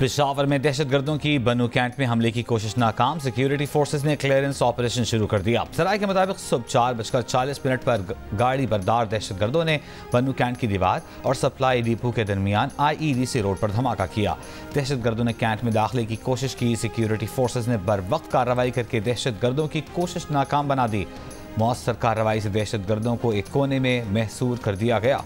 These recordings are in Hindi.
पेशावर में दहशतगर्दों की बनू कैंट में हमले की कोशिश नाकाम। सिक्योरिटी फोर्सेज ने क्लियरेंस ऑपरेशन शुरू कर दिया। सराय के मुताबिक सुबह 4:40 पर गाड़ी बरदार दहशतगर्दों ने बनू कैंट की दीवार और सप्लाई डिपो के दरमियान IEDC रोड पर धमाका किया। दहशतगर्दों ने कैंट में दाखिले की कोशिश की। सिक्योरिटी फोर्सेज ने बर वक्त कार्रवाई करके दहशतगर्दों की कोशिश नाकाम बना दी। मौसर कार्रवाई से दहशतगर्दों को एक कोने में महसूर कर दिया गया।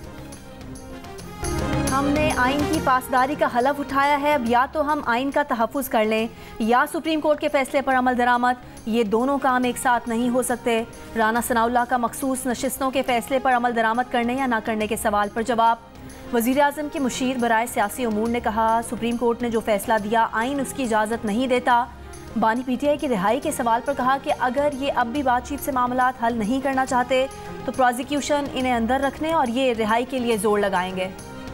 हमने आइन की पासदारी का हलफ उठाया है। अब या तो हम आइन का तहफ़्फ़ुज़ कर लें या सुप्रीम कोर्ट के फैसले पर अमल दरामद। ये दोनों काम एक साथ नहीं हो सकते। राना सनाउल्लाह का मखसूस नशिस्तों के फैसले पर अमल दरामद करने या ना करने के सवाल पर जवाब। वज़ीर आज़म के मुशीर बराए सियासी उमूर ने कहा, सुप्रीम कोर्ट ने जो फैसला दिया आइन उसकी इजाज़त नहीं देता। बानी PTI की रिहाई के सवाल पर कहा कि अगर ये अब भी बातचीत से मामलात हल नहीं करना चाहते तो प्रोसिक्यूशन इन्हें अंदर रखने और ये रिहाई के लिए जोर लगाएंगे।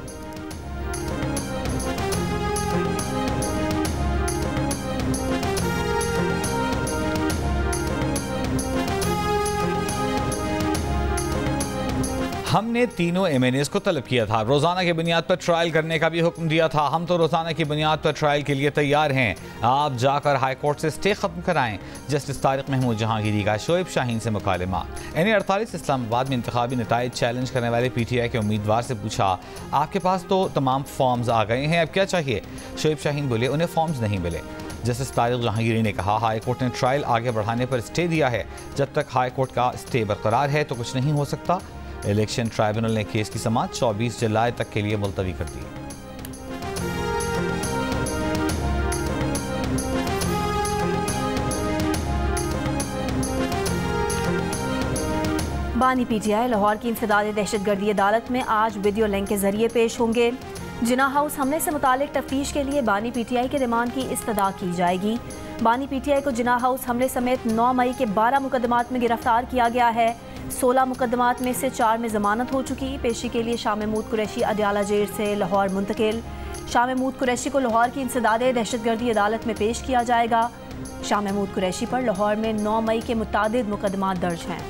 हमने तीनों MNAs को तलब किया था। रोज़ाना की बुनियाद पर ट्रायल करने का भी हुक्म दिया था। हम तो रोज़ाना की बुनियाद पर ट्रायल के लिए तैयार हैं। आप जाकर हाई कोर्ट से स्टे ख़त्म कराएं। जस्टिस तारिक महमूद जहांगीरी का शोएब शाहीन से मुकालमा। NA48 इस्लामाबाद में इंतखाबी नताइज चैलेंज करने वाले PTI के उम्मीदवार से पूछा, आपके पास तो तमाम फॉर्म्स आ गए हैं, अब क्या चाहिए? शोएब शाहीन बोले, उन्हें फॉर्म्स नहीं मिले। जस्टिस तारिक जहांगीरी ने कहा, हाई कोर्ट ने ट्रायल आगे बढ़ाने पर स्टे दिया है। जब तक हाई कोर्ट का स्टे बरकरार है तो कुछ नहीं हो सकता। इलेक्शन ट्राइब्यूनल ने केस की समाअत 24 जुलाई तक के लिए मुलतवी कर दी। बानी PTI लाहौर की इंसदाद दहशतगर्दी अदालत में आज वीडियो लिंक के जरिए पेश होंगे। जिना हाउस हमले से मुतालिक तफ्तीश के लिए बानी PTI के रिमांड की इस्तदा की जाएगी। बानी PTI को जिना हाउस हमले समेत 9 मई के 12 मुकदमात में गिरफ्तार किया गया है। 16 मुकदमात में से 4 में जमानत हो चुकी। पेशी के लिए शाह महमूद कुरैशी अडयाला जेल से लाहौर मुंतकिल। शाह महमूद कुरैशी को लाहौर की इंसदाद दहशतगर्दी अदालत में पेश किया जाएगा। शाह महमूद कुरैशी पर लाहौर में 9 मई के मुतादिद मुकदमात दर्ज हैं।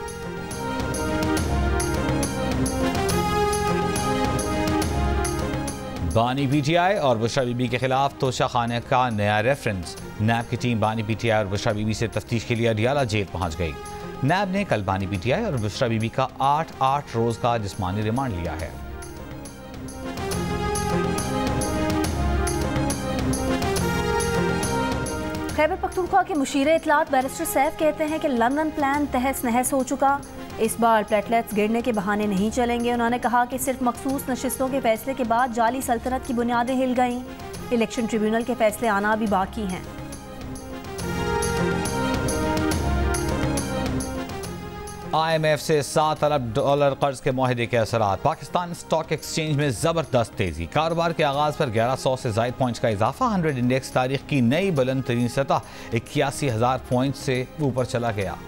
बानी PTI और बुशरा बीबी के खिलाफ तोशा खाने का नया रेफरेंस। नैब की टीम बानी PTI और बुशरा बीबी से तफ्तीश के लिए अडयाला जेल पहुंच गई। नैब ने कल बानी PTI और बुशरा बीबी का 8 रोज का जिस्मानी रिमांड लिया है। खैबर पख्तूनख्वा के मुशीर इतलात बैरिस्टर सैफ कहते हैं कि लंदन प्लान तहस नहस हो चुका। इस बार प्लेटलेट्स गिरने के बहाने नहीं चलेंगे। उन्होंने कहा कि सिर्फ मखसूस नशिस्तों के फैसले के बाद जाली सल्तनत की बुनियादें हिल गईं। इलेक्शन ट्रिब्यूनल के फैसले आना भी बाकी हैं। IMF से $7 अरब कर्ज के मुआहदे के असरात। पाकिस्तान स्टॉक एक्सचेंज में जबरदस्त तेजी। कारोबार के आगाज पर 1100 से ज़ायद पॉइंट्स का इजाफा। 100 इंडेक्स तारीख की नई बुलंद तरीन सतह 81,000 पॉइंट से ऊपर चला गया।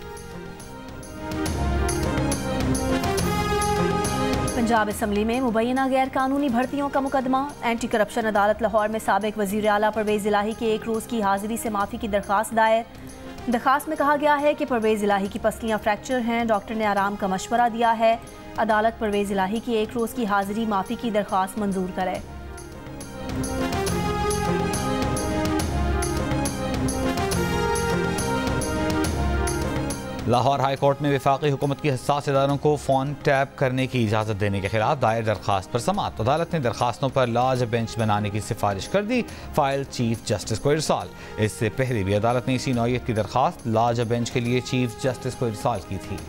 पंजाब असम्बली में मुबैना गैर कानूनी भर्तियों का मुकदमा। एंटी करप्शन अदालत लाहौर में साबिक वज़ीर आला परवेज़ इलाही की 1 रोज़ की हाजिरी से माफ़ी की दरख्वास्त दायर। दरख्वास्त में कहा गया है कि परवेज़ इलाही की पसलियाँ फ्रैक्चर हैं। डॉक्टर ने आराम का मशवरा दिया है। अदालत परवेज़ इलाही की 1 रोज़ की हाजिरी माफ़ी की दरख्वास्त मंजूर करे। लाहौर हाई कोर्ट में वफाकी हुकूमत की हसास इदारों को फ़ोन टैप करने की इजाज़त देने के खिलाफ दायर दरख्वास्त पर समाअत। अदालत ने दरख्वास्तों पर लार्ज बेंच बनाने की सिफारिश कर दी। फाइल चीफ जस्टिस को इरसाल। इससे पहले भी अदालत ने इसी नौयत की दरख्वास्त लार्ज बेंच के लिए चीफ जस्टिस को इरसाल की थी।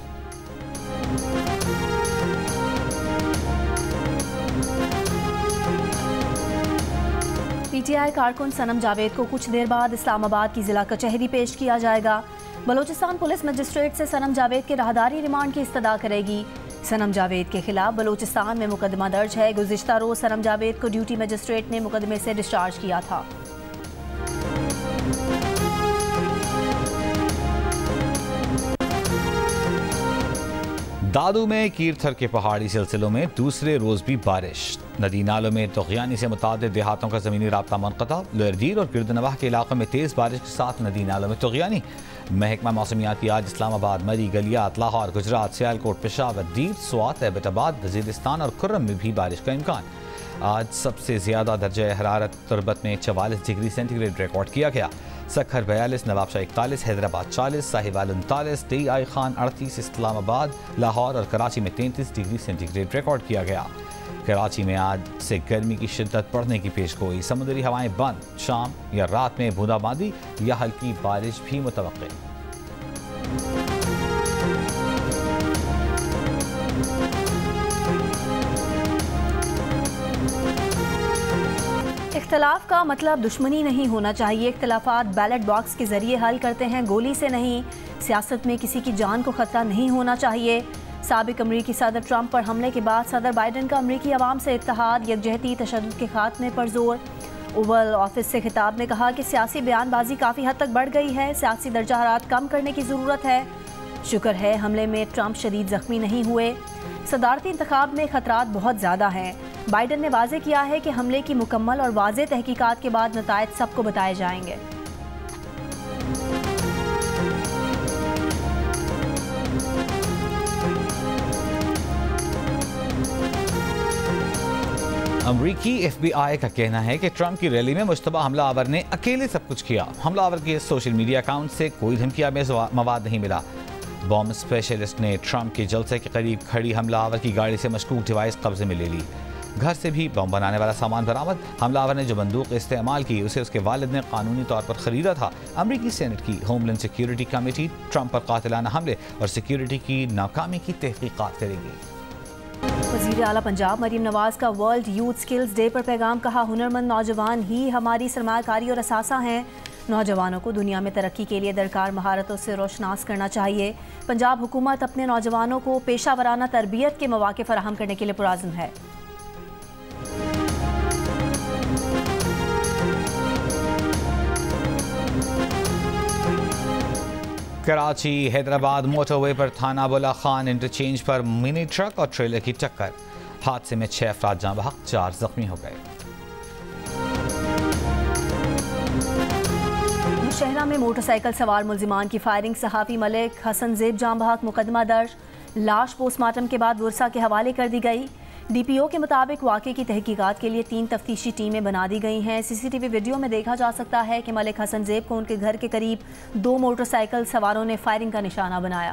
PTI कारकुन सनम जावेद को कुछ देर बाद इस्लामाबाद की जिला कचहरी पेश किया जाएगा। बलोचिस्तान पुलिस मजिस्ट्रेट से सनम जावेद के राहदारी रिमांड की इस्तदा करेगी। सनम जावेद के खिलाफ बलोचिस्तान में मुकदमा दर्ज है। गुज़िश्ता रोज सनम जावेद को ड्यूटी मजिस्ट्रेट ने मुकदमे से डिस्चार्ज किया था। दादू में कीरथर के पहाड़ी सिलसिलों में दूसरे रोज भी बारिश। नदी नालों में तोग़यानी से मुतादिद देहातों का ज़मीनी राब्ता मुनक़ता। लोअरदीर और गिरदनवाह के इलाकों में तेज़ बारिश के साथ नदी नालों में तोग़यानी। महकमा मौसमियात की आज इस्लामाबाद, मरी, गलियात, लाहौर, गुजरात, सियालकोट, पेशावर, दीव, स्वात, एबटाबाद, वज़ीरिस्तान और खुर्रम में भी बारिश का इम्कान। आज सबसे ज़्यादा दर्जा हरारत तुरबत में 44 डिग्री सेंटीग्रेड रिकॉर्ड किया गया। सखर 42, नवाबशाह 41, हैदराबाद 40, साहिवाल 39, DI खान 38, इस्लामाबाद, लाहौर और कराची में 33 डिग्री सेंटीग्रेड रिकॉर्ड किया गया। कराची में आज से गर्मी की शिद्दत बढ़ने की पेशगोई, समुद्री हवाएं बंद, शाम या रात में बूंदाबांदी या हल्की बारिश भी मुतवक्के। इख्तलाफ का मतलब दुश्मनी नहीं होना चाहिए। इख्तलाफात बैलेट बॉक्स के जरिए हल करते हैं, गोली से नहीं। सियासत में किसी की जान को खतरा नहीं होना चाहिए। साबिक अमरीकी सदर ट्रंप पर हमले के बाद सदर बाइडन का अमरीकी अवाम से इत्तेहाद, यकजहती, तशद्दुद के खात्मे पर जोर। ओवल ऑफिस से खिताब में कहा कि सियासी बयानबाजी काफ़ी हद तक बढ़ गई है, सियासी दर्जा हरारत कम करने की ज़रूरत है। शुक्र है हमले में ट्रंप शदीद ज़ख्मी नहीं हुए। सदारती इंतखाब में खतरात बहुत ज़्यादा हैं। बाइडन ने वाज़े किया है कि हमले की मुकम्मल और वाज़े तहकीकात के बाद नतायज सबको बताए जाएंगे। अमरीकी FBI का कहना है कि ट्रंप की रैली में मुश्तबा हमलावर ने अकेले सब कुछ किया। हमलावर के सोशल मीडिया अकाउंट से कोई धमकियामेज मवाद नहीं मिला। बॉम्ब स्पेशलिस्ट ने ट्रंप के जलसे के करीब खड़ी हमलावर की गाड़ी से मशकूक डिवाइस कब्जे में ले ली। घर से भी बम बनाने वाला सामान बरामद। हमलावर ने जो बंदूक इस्तेमाल की उसे उसके वालिद ने कानूनी तौर पर खरीदा था। अमरीकी सेनेट की होमलैंड सिक्योरिटी कमेटी ट्रंप पर कातिलाना हमले और सिक्योरिटी की नाकामी की तहकीकात करेगी। वज़ीर आला पंजाब मरीम नवाज का वर्ल्ड यूथ स्किल्स डे पर पैगाम, कहा हुनरमंद नौजवान ही हमारी सरमायाकारी और असासा हैं। नौजवानों को दुनिया में तरक्की के लिए दरकार महारतों से रोशनास करना चाहिए। पंजाब हुकूमत अपने नौजवानों को पेशा वराना तरबियत के मौके फराहम करने के लिए पुरआज़्म है। कराची हैदराबाद मोटरवे पर थाना बुला खान इंटरचेंज पर मिनी ट्रक और ट्रेलर की टक्कर। हादसे में 6 अफराद जाँ बहक, 4 जख्मी हो गए। शहरा में मोटरसाइकिल सवार मुल्जिमान की फायरिंग, सहाफ़ी मलिक हसन ज़ेब जाँ बहक, मुकदमा दर्ज। लाश पोस्टमार्टम के बाद वर्सा के हवाले कर दी गई। DPO के मुताबिक वाक़े की तहकीकात के लिए 3 तफ्तीशी टीमें बना दी गई हैं। CCTV वीडियो में देखा जा सकता है कि मलिक हसन ज़ेब को उनके घर के करीब 2 मोटरसाइकिल सवारों ने फायरिंग का निशाना बनाया।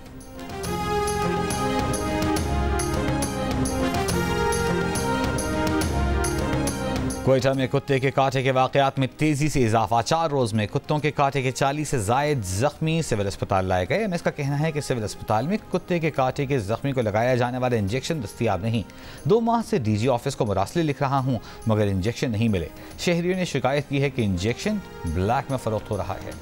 कोयटा में कुत्ते के काटे के वाक़यात में तेज़ी से इजाफा। 4 रोज़ में कुत्तों के काटे के 40 से ज़ायद जख्मी सिविल अस्पताल लाए गए। MS का कहना है कि सिविल अस्पताल में कुत्ते के काटे के जख्मी को लगाया जाने वाला इंजेक्शन दस्तियाब नहीं। 2 माह से DG ऑफिस को मुरासले लिख रहा हूँ मगर इंजेक्शन नहीं मिले। शहरियों ने शिकायत की है कि इंजेक्शन ब्लैक में फ़रोख्त हो रहा है।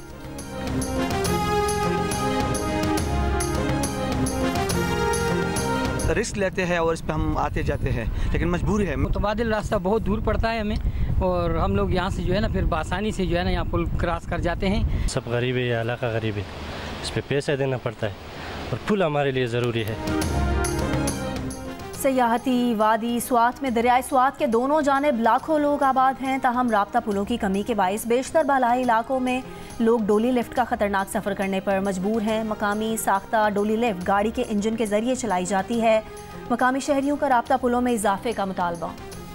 रिस्क लेते हैं और इस पर हम आते जाते हैं, लेकिन मजबूरी है। मुतबादिल रास्ता बहुत दूर पड़ता है हमें और हम लोग यहाँ से जो है ना फिर आसानी से जो है ना यहाँ पुल क्रॉस कर जाते हैं। सब गरीब है, या इलाका गरीब है, इस पर पैसा देना पड़ता है और पुल हमारे लिए ज़रूरी है। सयाहती वादी स्वात में दरियाए स्वात के दोनों जानिब लाखों लोग आबाद हैं, ताहम राब्ता पुलों की कमी के बाइस बेशतर बालाई इलाकों में लोग डोली लिफ्ट का खतरनाक सफ़र करने पर मजबूर हैं। मकामी साख्ता डोली लिफ्ट गाड़ी के इंजन के जरिए चलाई जाती है। मकामी शहरियों का राब्ता पुलों में इजाफे का मुतालबा।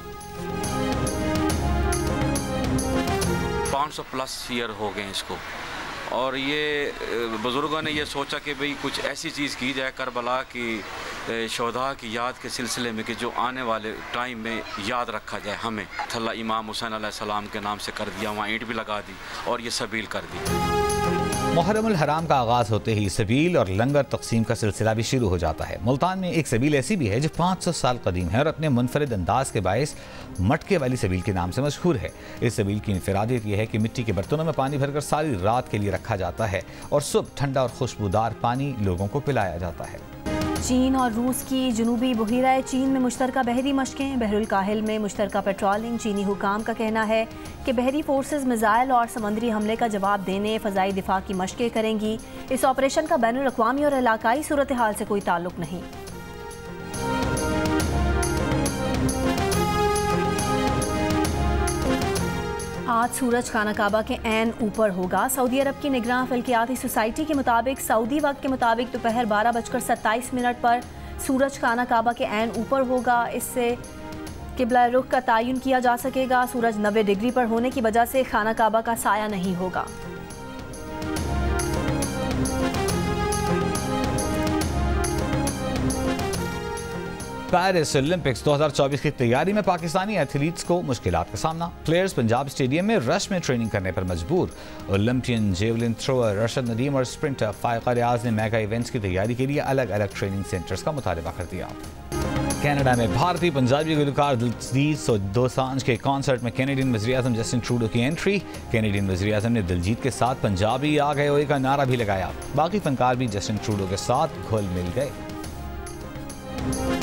500+ ईयर हो गए इसको और ये बुज़ुर्गों ने ये सोचा कि भाई कुछ ऐसी चीज़ की जाए करबला की शोधा की याद के सिलसिले में कि जो आने वाले टाइम में याद रखा जाए हमें। थल्ला इमाम हुसैन अलैहिस्सलाम के नाम से कर दिया, वहाँ ईंट भी लगा दी और ये सबील कर दी। मुहर्रमुल हराम का आगाज़ होते ही सबील और लंगर तकसीम का सिलसिला भी शुरू हो जाता है। मुल्तान में एक सबील ऐसी भी है जो 500 साल कदीम है और अपने मुनफरिद अंदाज के बायस मटके वाली सबील के नाम से मशहूर है। इस सबील की इनफरादियत यह है कि मिट्टी के बर्तनों में पानी भरकर सारी रात के लिए रखा जाता है और सुबह ठंडा और खुशबूदार पानी लोगों को पिलाया जाता है। चीन और रूस की जनूबी बहिरा चीन में मुश्तरका बहरी मशकें, बहरुल काहिल में मुश्तरका पेट्रोलिंग। चीनी हुकाम का कहना है कि बहरी फोर्सेस मिसाइल और समंदरी हमले का जवाब देने फ़ज़ाई दिफा की मशकें करेंगी। इस ऑपरेशन का बैनुल अक़वामी और इलाकाई सूरत हाल से कोई ताल्लुक नहीं। आज सूरज खाना काबा के ऐन ऊपर होगा। सऊदी अरब की निगरान फल्कियाती सोसाइटी के मुताबिक सऊदी वक्त के मुताबिक दोपहर 12:27 पर सूरज खाना काबा के ऐन ऊपर होगा। इससे किबला रुख का तयन किया जा सकेगा। सूरज 90 डिग्री पर होने की वजह से खाना काबा का साया नहीं होगा। पेरिस ओलंपिक्स 2024 की तैयारी में पाकिस्तानी एथलीट्स को मुश्किलात का सामना। प्लेयर्स पंजाब स्टेडियम में रश में ट्रेनिंग करने पर मजबूर। Olympian javelin thrower Arshad Nadeem और स्प्रिंटर फाइका रियाज ने मेगा इवेंट्स की तैयारी के लिए अलग अलग ट्रेनिंग सेंटर्स का मुतालबा कर दिया। कनाडा में भारतीय पंजाबी गुलकार दिलजीत दोसांझ के कॉन्सर्ट में कैनेडियन वज़ीर-ए-आज़म जस्टिन ट्रूडो की एंट्री। कैनेडियन वज़ीर-ए-आज़म ने दिलजीत के साथ पंजाबी आ गए ओए का नारा भी लगाया। बाकी फनकार भी जस्टिन ट्रूडो के साथ घुल मिल गए।